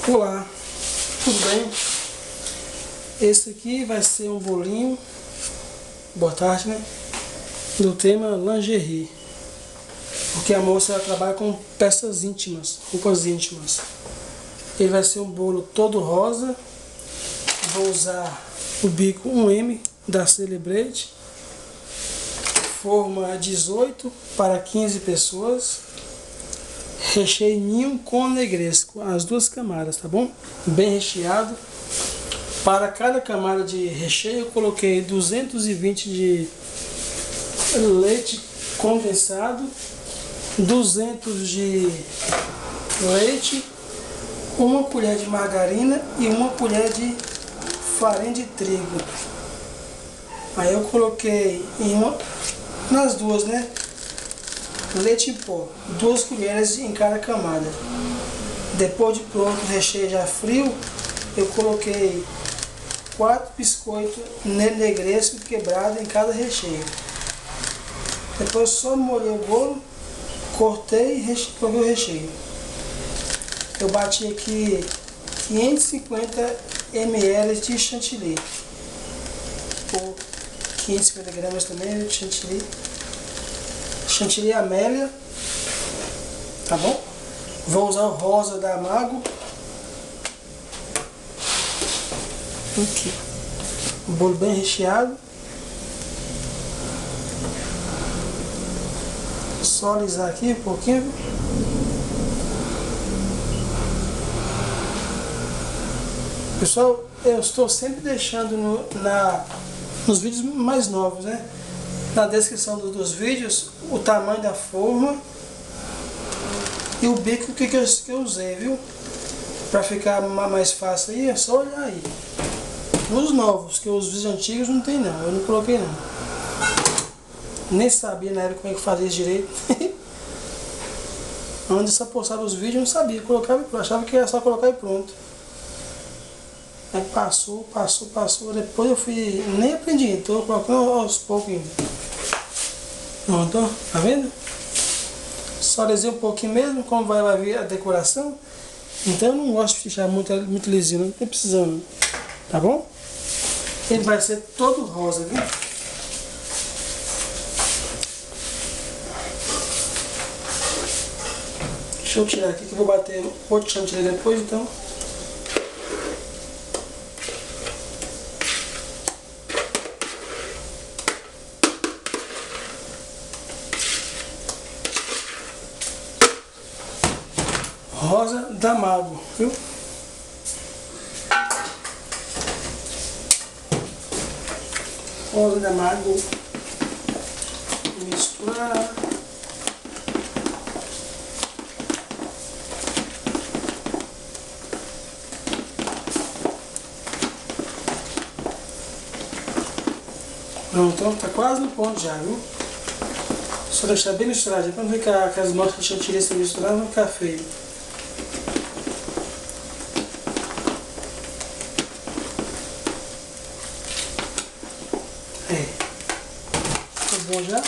Olá, tudo bem? Esse aqui vai ser um bolinho, boa tarde, né? Do tema lingerie, porque a moça trabalha com peças íntimas, roupas íntimas. Ele vai ser um bolo todo rosa. Vou usar o bico 1M da Celebrate, forma 18 para 15 pessoas. Recheio com negresco, as duas camadas, tá bom? Bem recheado. Para cada camada de recheio eu coloquei 220 de leite condensado, 200 de leite, uma colher de margarina e uma colher de farinha de trigo. Aí eu coloquei nas duas, né? Leite em pó, 2 colheres em cada camada. Depois de pronto, o recheio já frio, eu coloquei 4 biscoitos negresco quebrado em cada recheio. Depois só molhei o bolo, cortei e coloquei o recheio. Eu bati aqui 550 ml de chantilly, ou 550 gramas também de chantilly. Chantilly Amélia, tá bom? Vou usar o rosa da Amago. Aqui, o bolo bem recheado. Só alisar aqui um pouquinho. Pessoal, eu estou sempre deixando nos vídeos mais novos, né? Na descrição dos vídeos, o tamanho da forma e o bico que eu usei, viu? Para ficar mais fácil aí, é só olhar aí. Nos novos, que os vídeos antigos não tem não, eu não coloquei não. Nem sabia na época como é que fazia isso direito. Onde só postava os vídeos, eu não sabia, colocava e pronto, achava que era só colocar e pronto. Aí passou, depois eu fui, nem aprendi, então colocando aos poucos ainda. Pronto, tá vendo? Só alisei um pouquinho mesmo, como vai vir a decoração. Então eu não gosto de deixar muito lisinho, não tem precisando, tá bom? Ele vai ser todo rosa, viu? Deixa eu tirar aqui que eu vou bater outro chantilly depois, então. Rosa da Amago, viu? Rosa da Amago. Misturar. Pronto, então tá quase no ponto já, viu? Só deixar bem misturadinho para não ficar aquelas notas de chantilly sem misturar, não ficar feio. Tá bom já?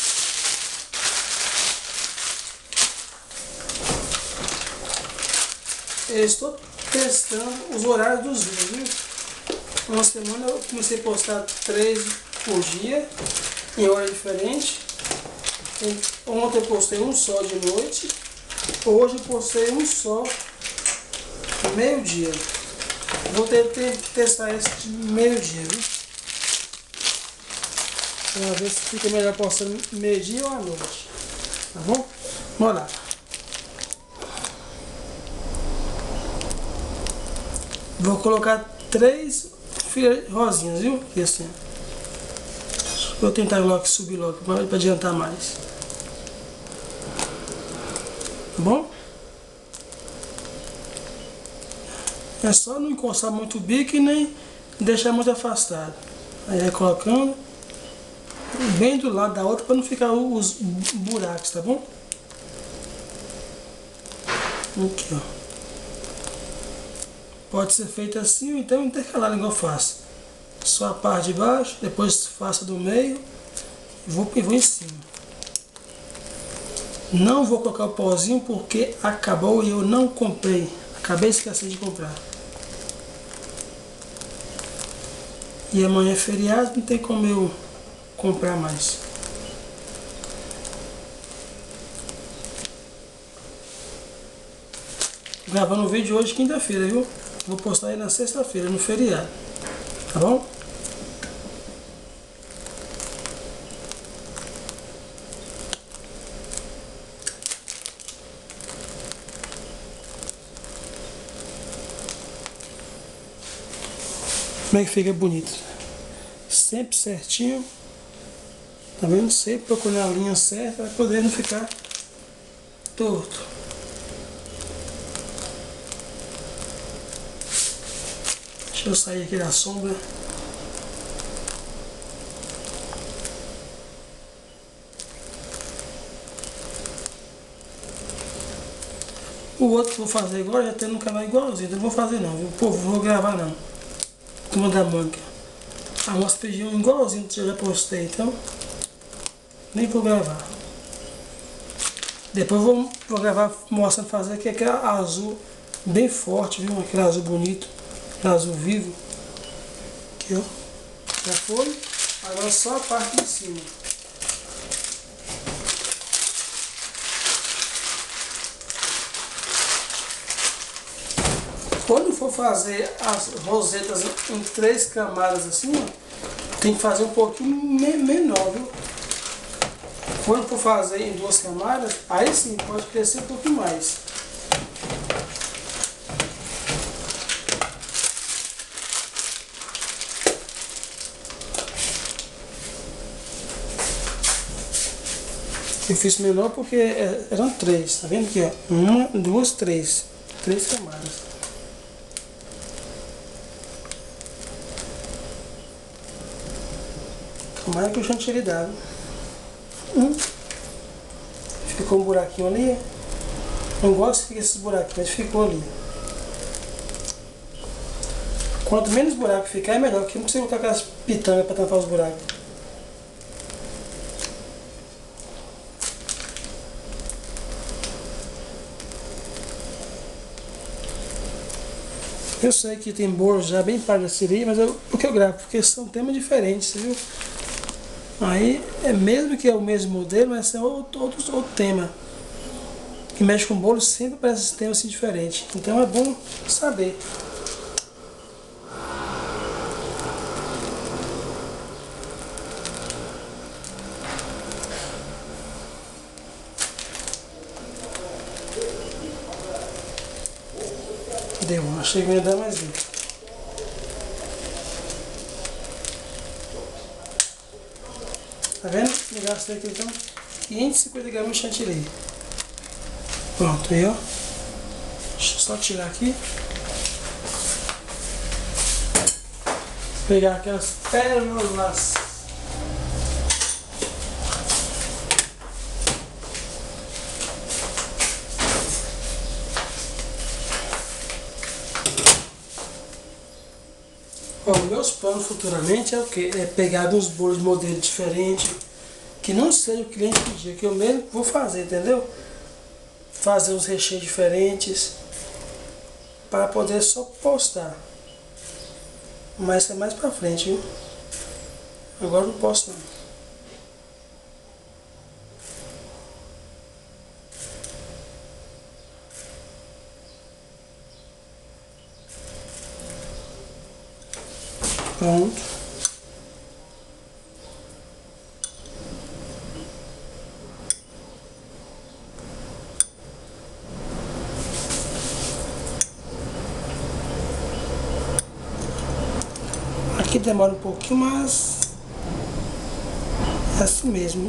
Eu estou testando os horários dos vídeos, viu? Uma semana eu comecei a postar 3 por dia, em hora diferente. Ontem eu postei um só de noite, hoje eu postei um só meio-dia. Vou ter que testar esse de meio-dia, viu? Para ver se fica melhor postando meio-dia ou à noite. Tá bom? Vamos lá. Vou colocar 3 filas rosinhas, viu? E assim. Vou tentar logo subir logo para adiantar mais. Tá bom? É só não encostar muito o bico e nem deixar muito afastado. Aí vai colocando bem do lado da outra para não ficar os buracos, tá bom? Aqui, ó. Pode ser feito assim ou então intercalado igual eu faço. Só a parte de baixo, depois faço do meio e vou em cima. Não vou colocar o pozinho porque acabou e eu não comprei Acabei de esquecer de comprar. E amanhã é feriado, não tem como eu comprar mais. Gravando o vídeo hoje, quinta-feira, viu? Vou postar aí na sexta-feira, no feriado. Tá bom? Como é que fica bonito? Sempre certinho. Tá vendo? Sempre procurar a linha certa para poder não ficar torto. Deixa eu sair aqui da sombra. O outro que eu vou fazer agora já tem um canal igualzinho, então não vou fazer não, viu? Pô, não vou gravar não. Turma da Mônica. A moça pediu um igualzinho que eu já postei, então nem vou gravar. Depois vou gravar mostrando fazer aqui aquele azul bem forte, viu? Aquele azul bonito, aquele azul vivo. Aqui, ó. Já foi. Agora só a parte de cima. Quando for fazer as rosetas em 3 camadas assim, ó, tem que fazer um pouquinho menor, viu? Quando for fazer em 2 camadas, aí sim pode crescer um pouquinho mais. Eu fiz menor porque eram 3, tá vendo aqui, ó? 1, 2, 3. 3 camadas. Tomara que o chantilly dá. Ficou um buraquinho ali. Não gosto que fique esses buraquinhos, mas ficou ali. Quanto menos buraco ficar, é melhor, porque não precisa colocar aquelas pitangas para tampar os buracos. Eu sei que tem bolos já bem parecidos aí, mas por que eu gravo? Porque são temas diferentes, viu? Aí, é mesmo que é o mesmo modelo, mas é outro tema. Que mexe com bolo sempre parece esse tema assim diferente. Então é bom saber. Deu, achei que ia dar mais um. Tá vendo? Eu gastei aqui então 550 gramas de chantilly. Pronto, aí ó. Deixa eu só tirar aqui. Pegar aquelas pérolas. Bom, meus planos futuramente é o que? É pegar uns bolos de modelo diferente, que não seja o cliente pedir, que eu mesmo vou fazer, entendeu? Fazer uns recheios diferentes, para poder só postar. Mas é mais pra frente, viu? Agora não posso não. Pronto. Aqui demora um pouquinho, mas é assim mesmo.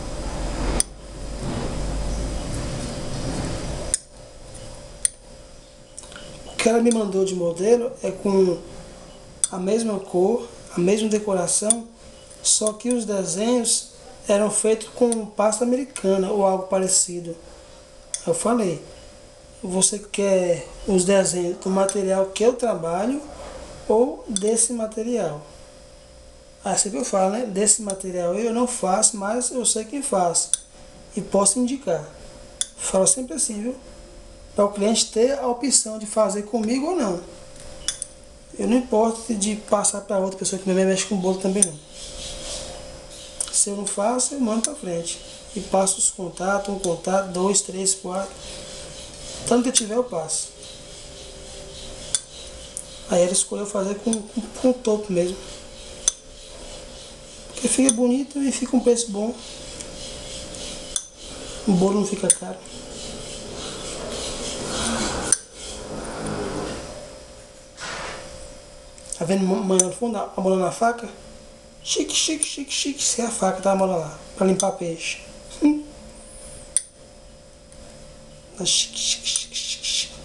O que ela me mandou de modelo é com a mesma cor, a mesma decoração, só que os desenhos eram feitos com pasta americana ou algo parecido. Eu falei, você quer os desenhos do material que eu trabalho ou desse material? Aí sempre eu falo, né? Desse material eu não faço, mas eu sei quem faz e posso indicar. Falo sempre assim, viu? para o cliente ter a opção de fazer comigo ou não. Eu não importo de passar para outra pessoa que também mexe com bolo também não. Se eu não faço, eu mando para frente. E passo os contatos, um contato, 2, 3, 4. Tanto que eu tiver, eu passo. Aí ela escolheu fazer com topo mesmo. Porque fica bonito e fica um preço bom. O bolo não fica caro. Tá vendo manhã no fundo, amolando a faca? Chique, chique, chique, chique. Isso é a faca, tá amolando lá, pra limpar peixe. Chique, chique, chique, chique, chique.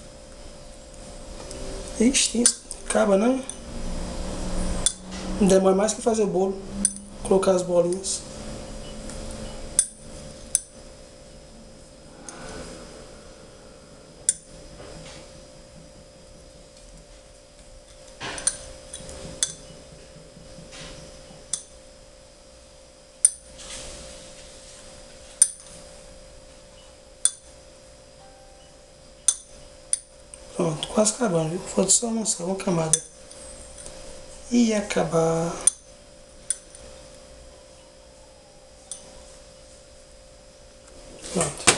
Ixi, acaba não? Não demora mais que fazer o bolo. Colocar as bolinhas. Pronto, quase acabando, viu? Falta só uma camada. E acabar. Pronto.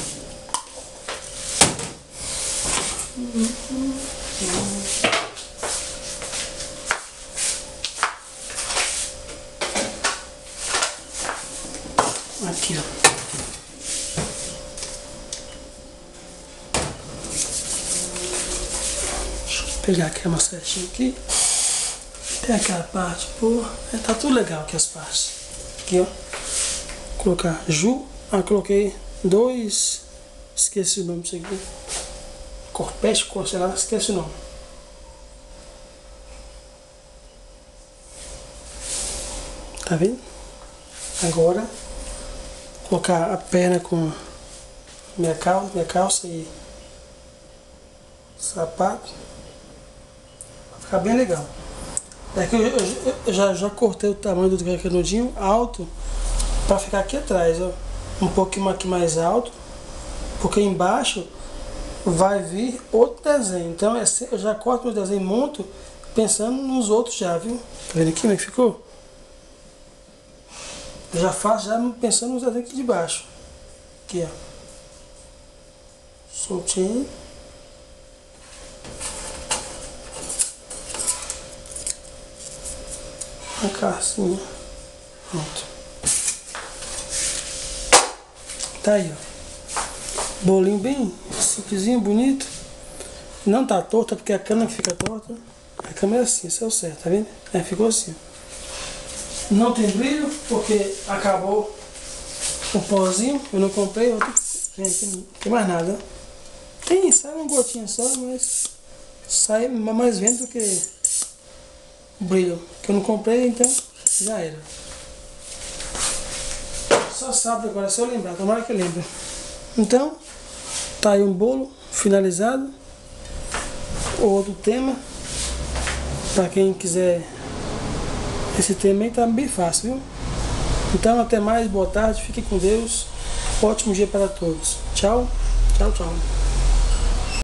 Aqui, ó. Pegar aqui uma setinha aqui. Tem aquela parte, pô. Tá tudo legal aqui as partes. Aqui, ó. Colocar Ju. Coloquei 2. Esqueci o nome disso aqui. Corpete, sei lá, esqueci o nome. Tá vendo? Agora, colocar a perna com minha calça e sapato. Vai ficar bem legal. Daqui eu já cortei o tamanho do canudinho alto para ficar aqui atrás, ó. Um pouquinho aqui mais alto, porque embaixo vai vir outro desenho. Então eu já corto meu desenho e monto pensando nos outros já, viu? Tá vendo aqui como é que ficou? Eu já faço já pensando nos desenhos aqui de baixo. Aqui, ó. Soltinho. Arrancar assim. Pronto. Tá aí, ó. Bolinho bem simplesinho, bonito. Não tá torta porque a cana que fica torta. A câmera é assim, isso é o certo, tá vendo? É, ficou assim. Não tem brilho porque acabou o pozinho. Eu não comprei, eu não tem mais nada. Tem, sai uma gotinha só, mas sai mais vento do que brilho. Que eu não comprei, então já era. Só sábado agora, se eu lembrar, tomara que eu lembre. Então, tá aí um bolo finalizado. Outro tema. Pra quem quiser. Esse tema aí tá bem fácil, viu? Então, até mais, boa tarde, fiquem com Deus. Ótimo dia para todos. Tchau, tchau, tchau.